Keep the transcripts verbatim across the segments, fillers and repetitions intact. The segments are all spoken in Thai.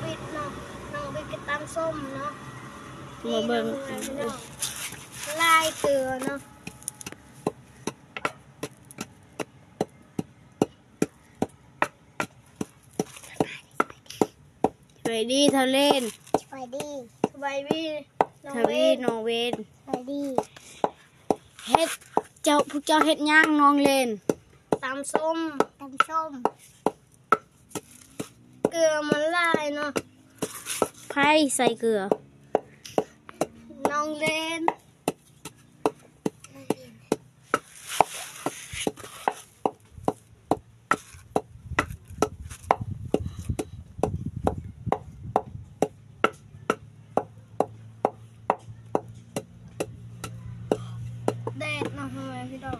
บิดเนาะน้องบิดก็ตำส้มเนาะมาเบิ่งลายเกลือเนาะสวัสดีทะเลนสบายดีสบายดีน้องทเววีนน้องเวนสบายดีเฮ็ดเจ้าพวกเจ้าเฮ็ดย่างน้องเลนตำส้มตำส้มเกลือมันลายเนาะไผ่ใส่เกลือน้องเลนแดดเนาะทำไมพี่ดอก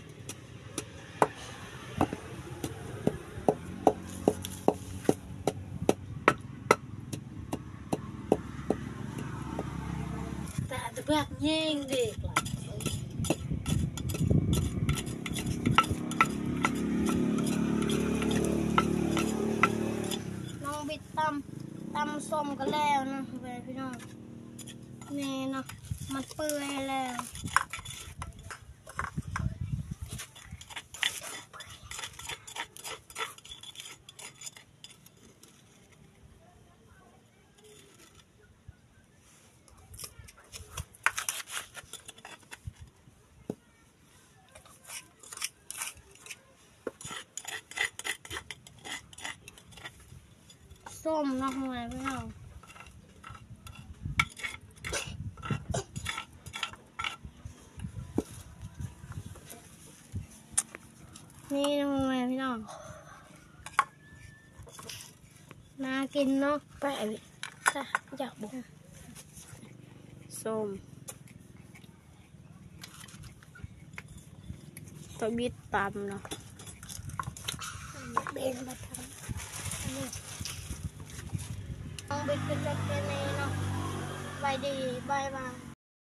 แต่จะเบิกยิงดิน้องบิดตำตำส้มก็แล้วเนาะทำไมพี่ดอกนี่เนาะมันเปื่อยแล้วส้มเนาะทำไมพี่น้องนี่ทำไมพี่น้องน่ากินเนาะไปจ้ะอยากบุกส้มตัวบิดตำเนาะเบนมาทำน้องบิดเป็นแบบนี้เนาะไปดีบายบาย